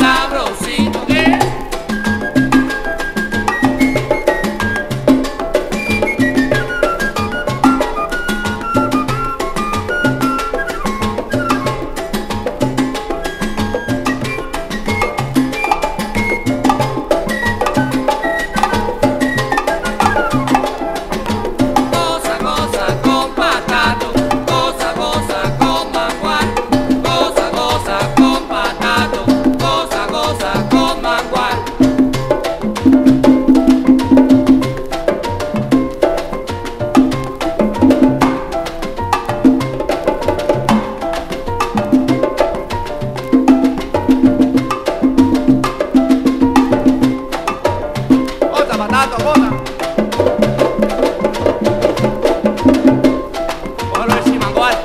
sabrosito que goza, goza con patato, goza, goza con mangual, goza, goza con patato, goza, goza con mangual. Goza, patato, goza. Cógelo de encima, mangual.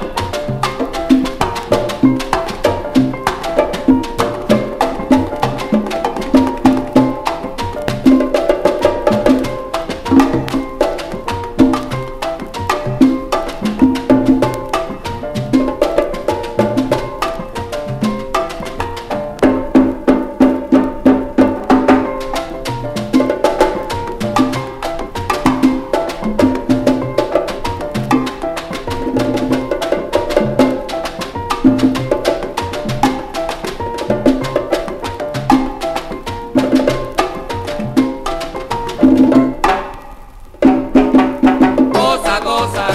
Goza, goza